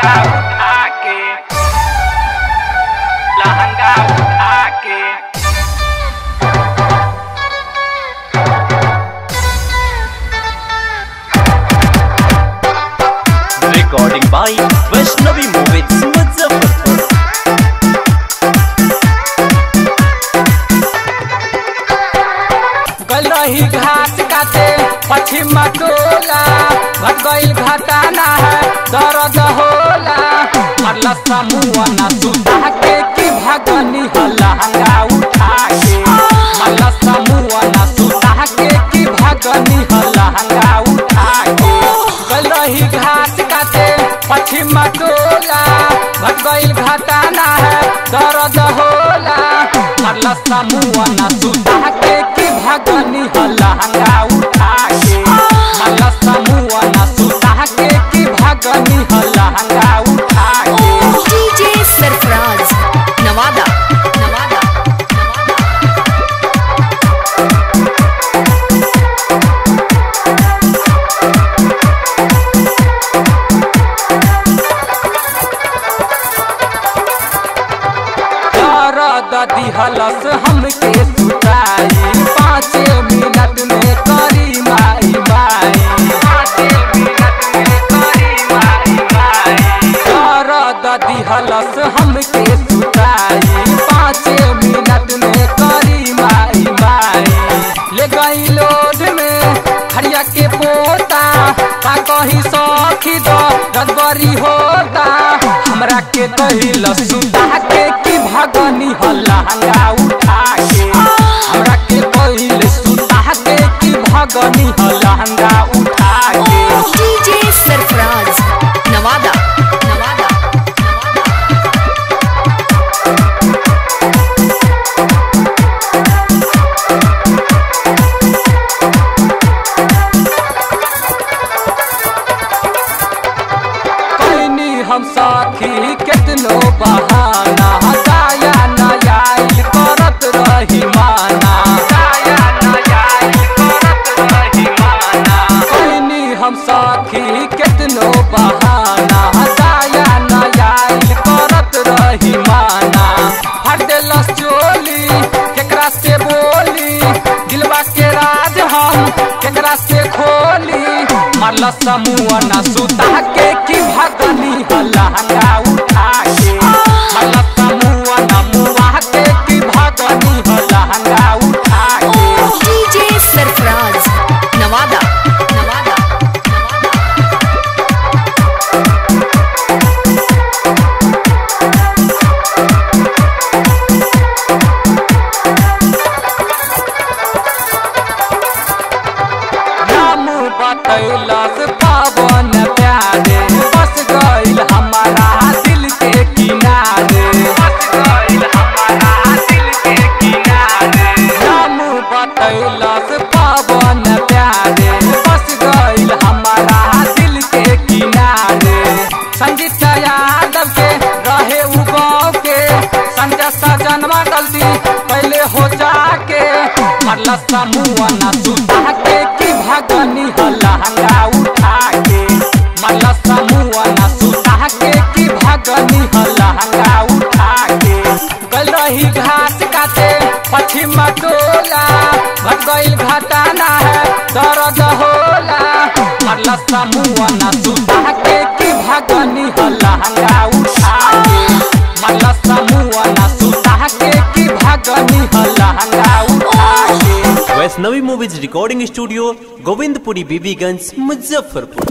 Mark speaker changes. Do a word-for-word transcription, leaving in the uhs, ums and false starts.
Speaker 1: लहंगा उठा के लहंगा उठा के
Speaker 2: Recording by Vaishnavi Movies Muzaffarpur।
Speaker 1: गल रही घास काटे पश्चिम टोला भट गईल घटाना है दर्द होला मरला समूह न सुता के की भगनी लहंगा उठा के मरला समूह न सुता के की भगनी लहंगा उठा के गल रही घास काटे पश्चिम टोला भट गईल घटाना है दर्द होला मरला समूह न सुता के की भगनी लहंगा उठा के मरला समूह न सुता के की भगनी लहंगा उठा के
Speaker 3: डीजे सरफराज नवादा नवादा
Speaker 1: ददी हलस हमके सुताई पाँच मिनट में करी माई माई पाँच मिनट में करी माई माई ददी हलस हमके सुताई पाँच मिनट में करी माई माई ले गई लोड में हरिया के पोता का कही सखी दो रदबरी होता हमरा के कहिल सुता के की भगनी लहंगा उठा के हमरा के कहिल सुता के की भगनी लहंगा उठा के
Speaker 3: डीजे सरफराज नवादा नवादा
Speaker 1: कहनी हम साथी कितनो बहाना दाया नयाइल करत रही माना दाया नयाइल करत रही माना कहनी हम साथी कितनो बहाना दाया नयाइल करत रही माना हट देलस चोली केकरा से बोली दिलवा के राज हम केकरा से खोली मरला समूह न सुता के की भगनी लहंगा उठा के मरला समूह न मुआ के की भगनी लहंगा उठा के
Speaker 3: डीजे सरफराज नवादा नवादा
Speaker 1: नाम बतैलस पावन प्यारे बस गईल हमारा दिल के किनारे बस गईल हमारा दिल के किनारे नाम बतैलस पावन प्यारे बस गईल हमारा दिल के किनारे संगीत यादव के रहे उ गाँव के संजय सजनवा गलती पहले हो जाके मरला समूह न सुता के की भगनी लहंगा उठा के मरला समूह न सुता के की भगनी लहंगा उठा के गल रही घास काटे पश्चिम टोला भट गईल घटाना है दर्द होला मरला समूह न सुता के की भगनी लहंगा उठा के मरला समूह न सुता के की भगनी लहंगा उठा के
Speaker 2: Vaishnavi movies recording studio Govindpuri Bibiganj Muzaffarpur.